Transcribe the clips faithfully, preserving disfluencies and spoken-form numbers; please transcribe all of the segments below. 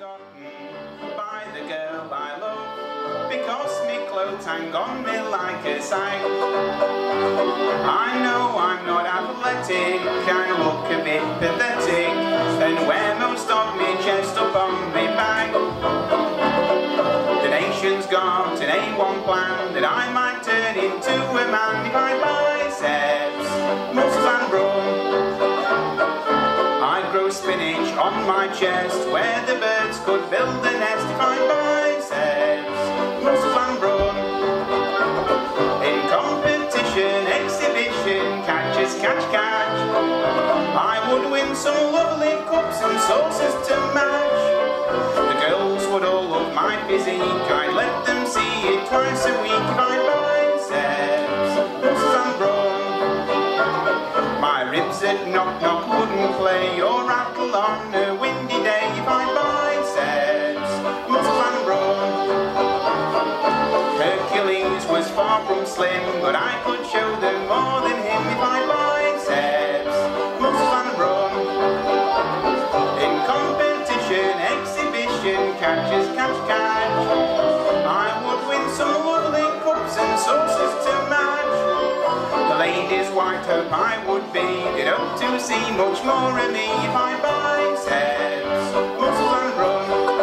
forgotten by the girl I love, because me clothes hang on me like a sign. I know I'm not athletic, I look a bit pathetic, and wear most of me chest up on me back. The nation's got an A one plan that I might turn into a man if I biceps, muscles and brawn. I'd grow spinach on my chest where the birds could build a nest if I biceps, muscles and brawn. In competition, exhibition, catch as catch catch, I would win some lovely cups and saucers to match. The girls would all love my physique, I'd let them see it twice a week if I biceps, muscles and brawn. My ribs at knock knock wouldn't play or rattle on a windy day if I biceps, muscles and brawn. Hercules was far from slim, but I could show them more than him if I biceps, muscles and brawn. In competition, exhibition, catch as catch catch, I would win some lovely cups and saucers to match. The ladies' white hope I would be, they'd hope to see much more of me if I biceps, muscles and brawn.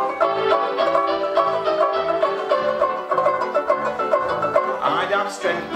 Strength